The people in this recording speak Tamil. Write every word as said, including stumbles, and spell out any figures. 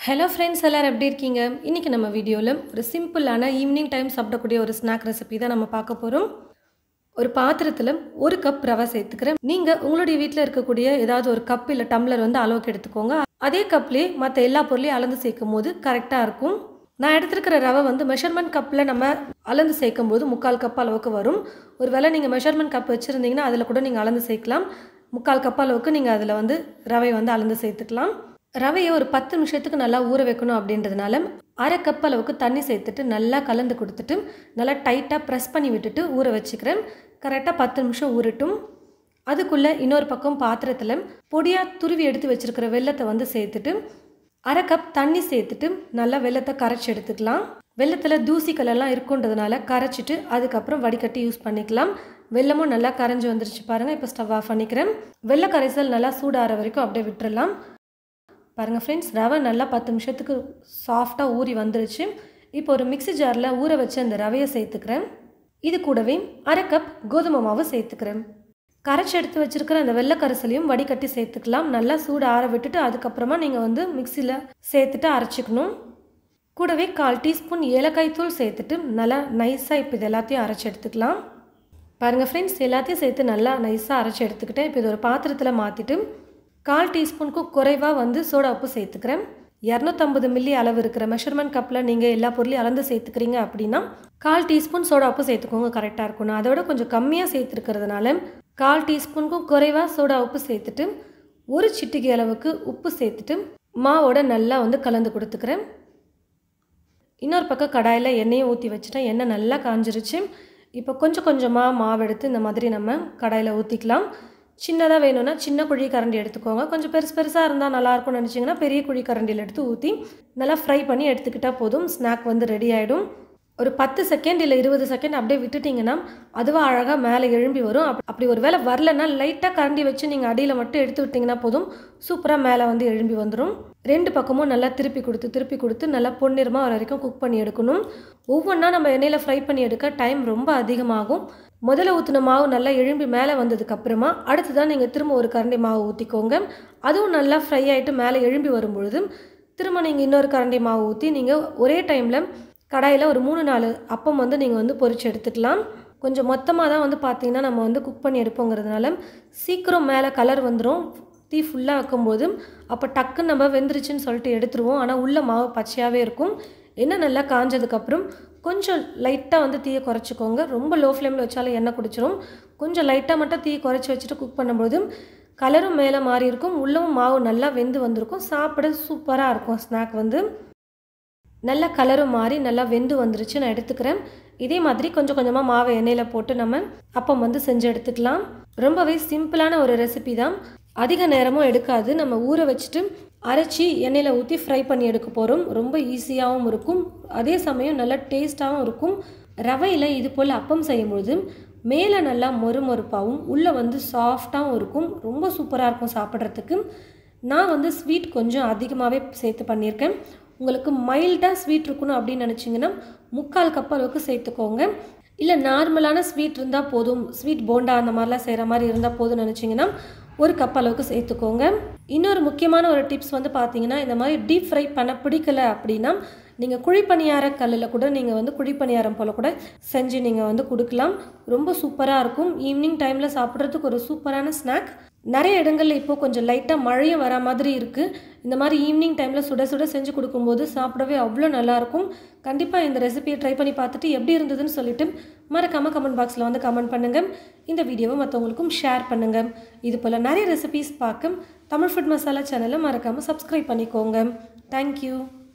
Hello friends, எல்லாரும் எப்படி இருக்கீங்க? இன்னைக்கு நம்ம வீடியோல ஒரு சிம்பிளான ஈவினிங் டைம் சாப்பிடக்கூடிய ஒரு ஸ்நாக் ரெசிபி தான் நம்ம பார்க்க போறோம். ஒரு பாத்திரத்துல ஒரு கப் ரவை சேர்த்துக்கிறேன். நீங்க உங்களுடைய வீட்ல இருக்கக்கூடிய ஏதாவது ஒரு கப் இல்ல டம்ளர் வந்து அளவுக்கு எடுத்துக்கோங்க. அதே கப்லயே மத்த எல்லா பொருளையும் அளந்து சேர்க்கும்போது கரெக்ட்டா இருக்கும். நான் எடுத்துக்கிற ரவை வந்து மெஷர்மென்ட் கப்ல நம்ம அளந்து சேர்க்கும்போது முக்கால் கப் அளவுக்கு வரும். ஒருவேளை நீங்க மெஷர்மென்ட் கப் வச்சிருந்தீங்கன்னா அதுல கூட நீங்க அளந்து சேர்க்கலாம். முக்கால் கப் அளவுக்கு நீங்க அதுல வந்து ரவை வந்து அளந்து சேர்த்துக்கலாம். ரவையை ஒரு பத்து நிமிஷத்துக்கு நல்லா ஊற வைக்கணும் அப்படின்றதுனால அரை கப் அளவுக்கு தண்ணி சேர்த்துட்டு நல்லா கலந்து கொடுத்துட்டு நல்லா டைட்டாக ப்ரெஸ் பண்ணி விட்டுட்டு ஊற வச்சுக்கிறேன். கரெக்டாக பத்து நிமிஷம் ஊறட்டும். அதுக்குள்ளே இன்னொரு பக்கம் பாத்திரத்தில் பொடியாக துருவி எடுத்து வச்சுருக்கிற வெல்லத்தை வந்து சேர்த்துட்டு அரை கப் தண்ணி சேர்த்துட்டு நல்லா வெல்லத்தை கரைச்சி எடுத்துக்கலாம். வெல்லத்தில் தூசிக்கலெல்லாம் இருக்குன்றதுனால கரைச்சிட்டு அதுக்கப்புறம் வடிகட்டி யூஸ் பண்ணிக்கலாம். வெல்லமும் நல்லா கரைஞ்சி வந்துருச்சு பாருங்கள். இப்போ ஸ்டவ் ஆஃப் பண்ணிக்கிறேன். வெள்ளை கரைசல் நல்லா சூடாகிற வரைக்கும் அப்படியே விட்டுறலாம். பாருங்கள் ஃப்ரெண்ட்ஸ், ரவை நல்லா பத்து நிமிஷத்துக்கு சாஃப்டாக ஊறி வந்துருச்சு. இப்போ ஒரு மிக்சி ஜாரில் ஊற வச்சு அந்த ரவையை சேர்த்துக்கிறேன். இது கூடவே அரை கப் கோதுமை மாவு சேர்த்துக்கிறேன். கரைச்சி எடுத்து வச்சுருக்கிற அந்த வெள்ளை கரைசலையும் வடிகட்டி சேர்த்துக்கலாம். நல்லா சூடு ஆற விட்டுட்டு அதுக்கப்புறமா நீங்கள் வந்து மிக்சியில் சேர்த்துட்டு அரைச்சிக்கணும். கூடவே கால் டீஸ்பூன் ஏலக்காய் தூள் சேர்த்துட்டு நல்லா நைஸாக இப்போ இது எல்லாத்தையும் அரைச்சி எடுத்துக்கலாம். பாருங்கள் ஃப்ரெண்ட்ஸ், எல்லாத்தையும் சேர்த்து நல்லா நைஸாக அரைச்சி எடுத்துக்கிட்டேன். இப்போ இது ஒரு பாத்திரத்தில் மாற்றிட்டு கால் டீஸ்பூனுக்கும் குறைவாக வந்து சோடா உப்பு சேர்த்துக்கிறேன். இரநூத்தம்பது மில்லி அளவு இருக்கிற மெஷர்மெண்ட் கப்பில் நீங்கள் எல்லா பொருளையும் அளந்து சேர்த்துக்கிறீங்க அப்படின்னா கால் டீஸ்பூன் சோடா உப்பு சேர்த்துக்கோங்க, கரெக்டாக இருக்கும். நான் அதோட கொஞ்சம் கம்மியாக சேர்த்துருக்கிறதுனால கால் டீஸ்பூனுக்கும் குறைவாக சோடா உப்பு சேர்த்துட்டு ஒரு சிட்டிகை அளவுக்கு உப்பு சேர்த்துட்டு மாவோட நல்லா வந்து கலந்து கொடுத்துக்கிறேன். இன்னொரு பக்கம் கடாயில் எண்ணெயும் ஊற்றி வச்சுட்டேன். எண்ணெய் நல்லா காஞ்சிருச்சு. இப்போ கொஞ்சம் கொஞ்சமாக மாவு எடுத்து இந்த மாதிரி நம்ம கடாயில் ஊற்றிக்கலாம். சின்னதாக வேணும்னா சின்ன குழி கரண்டி எடுத்துக்கோங்க. கொஞ்சம் பெருசு பெருசாக இருந்தால் நல்லாயிருக்கும்னு நினச்சிங்கன்னா பெரிய குழி கரண்டியில் எடுத்து ஊற்றி நல்லா ஃப்ரை பண்ணி எடுத்துக்கிட்டால் போதும். ஸ்நாக் வந்து ரெடி ஆகிடும். ஒரு பத்து செகண்ட் இல்லை இருபது செகண்ட் அப்படியே விட்டுட்டிங்கன்னா அதுவாக அழகாக மேலே எழும்பி வரும். அப் அப்படி ஒரு வேளை வரலன்னா லைட்டாக கரண்டி வச்சு நீங்கள் அடியில் மட்டும் எடுத்து விட்டிங்கன்னா போதும், சூப்பராக மேலே வந்து எழும்பி வந்துடும். ரெண்டு பக்கமும் நல்லா திருப்பி கொடுத்து திருப்பி கொடுத்து நல்லா பொன்னிறமாக வர வரைக்கும் குக் பண்ணி எடுக்கணும். ஒவ்வொன்றா நம்ம எண்ணெயில் ஃப்ரை பண்ணி எடுக்க டைம் ரொம்ப அதிகமாகும். முதல்ல ஊற்றின மாவு நல்லா எழும்பி மேலே வந்ததுக்கப்புறமா அடுத்து தான் நீங்கள் திரும்ப ஒரு கரண்டி மாவு ஊற்றிக்கோங்க. அதுவும் நல்லா ஃப்ரை ஆகிட்டு மேலே எழும்பி வரும்பொழுது திரும்ப நீங்கள் இன்னொரு கரண்டி மாவு ஊற்றி நீங்கள் ஒரே டைமில் கடாயில் ஒரு மூணு நாலு அப்பம் வந்து நீங்கள் வந்து பொரிச்சு எடுத்துக்கலாம். கொஞ்சம் மொத்தமாக தான் வந்து பார்த்தீங்கன்னா நம்ம வந்து குக் பண்ணி எடுப்போங்கிறதுனால சீக்கிரம் மேலே கலர் வந்துடும். தீ ஃபுல்லாக வைக்கும்போது அப்போ டக்குன்னு நம்ம வெந்துருச்சுன்னு சொல்லிட்டு எடுத்துருவோம். ஆனால் உள்ள மாவு பச்சையாகவே இருக்கும். எண்ணெய் நல்லா காஞ்சதுக்கப்புறம் கொஞ்சம் லைட்டாக வந்து தீயை குறைச்சிக்கோங்க. ரொம்ப லோ ஃப்ளேமில் வச்சாலும் எண்ணெய் குடிச்சிடும். கொஞ்சம் லைட்டாக மட்டும் தீயை குறைச்சி வச்சுட்டு குக் பண்ணும்போது கலரும் மேலே மாறி இருக்கும், உள்ளவும் மாவு நல்லா வெந்து வந்திருக்கும். சாப்பிட சூப்பராக இருக்கும். ஸ்நாக் வந்து நல்லா கலரும் மாறி நல்லா வெந்து வந்துருச்சு. நான் எடுத்துக்கிறேன். இதே மாதிரி கொஞ்சம் கொஞ்சமாக மாவை எண்ணெயில் போட்டு நம்ம அப்பம் வந்து செஞ்சு எடுத்துக்கலாம். ரொம்பவே சிம்பிளான ஒரு ரெசிபி தான். அதிக நேரமும் எடுக்காது. நம்ம ஊற வச்சுட்டு அரைச்சி எண்ணெயில் ஊற்றி ஃப்ரை பண்ணி எடுக்க போகிறோம். ரொம்ப ஈஸியாகவும் இருக்கும், அதே சமயம் நல்லா டேஸ்ட்டாகவும் இருக்கும். ரவையில் இது போல் அப்பம் செய்யும்பொழுது மேலே நல்லா மொறு மொறுப்பாகவும் உள்ளே வந்து சாஃப்டாகவும் இருக்கும். ரொம்ப சூப்பராக இருக்கும் சாப்பிட்றதுக்கு. நான் வந்து ஸ்வீட் கொஞ்சம் அதிகமாகவே சேர்த்து பண்ணியிருக்கேன். உங்களுக்கு மைல்டாக ஸ்வீட் இருக்கணும் அப்படின்னு நினச்சிங்கன்னா முக்கால் கப் அளவுக்கு சேர்த்துக்கோங்க. இல்லை நார்மலான ஸ்வீட் இருந்தால் போதும், ஸ்வீட் போண்டா அந்த மாதிரிலாம் செய்கிற மாதிரி இருந்தால் போதும்னு நினச்சிங்கன்னா ஒரு கப் அளவுக்கு சேர்த்துக்கோங்க. இன்னொரு முக்கியமான ஒரு டிப்ஸ் வந்து பார்த்தீங்கன்னா, இந்த மாதிரி டீப் ஃப்ரை பண்ண பிடிக்கலை அப்படின்னா நீங்கள் குழிப்பணியார கல்லில் கூட நீங்கள் வந்து குழிப்பணியாரம் போல் கூட செஞ்சு நீங்கள் வந்து கொடுக்கலாம். ரொம்ப சூப்பராக இருக்கும். ஈவினிங் டைமில் சாப்பிட்றதுக்கு ஒரு சூப்பரான ஸ்நாக். நிறைய இடங்களில் இப்போது கொஞ்சம் லைட்டாக மழையும் வர மாதிரி இருக்குது. இந்த மாதிரி ஈவினிங் டைமில் சுட சுட செஞ்சு கொடுக்கும்போது சாப்பிடவே அவ்வளோ நல்லாயிருக்கும். கண்டிப்பாக இந்த ரெசிபியை ட்ரை பண்ணி பார்த்துட்டு எப்படி இருந்ததுன்னு சொல்லிவிட்டு மறக்காமல் கமெண்ட் பாக்ஸில் வந்து கமெண்ட் பண்ணுங்கள். இந்த வீடியோவை மற்றவங்களுக்கும் ஷேர் பண்ணுங்கள். இது போல் நிறைய ரெசிபிஸ் பார்க்க தமிழ் ஃபுட் மசாலா சேனலை மறக்காமல் சப்ஸ்கிரைப் பண்ணிக்கோங்க. தேங்க்யூ.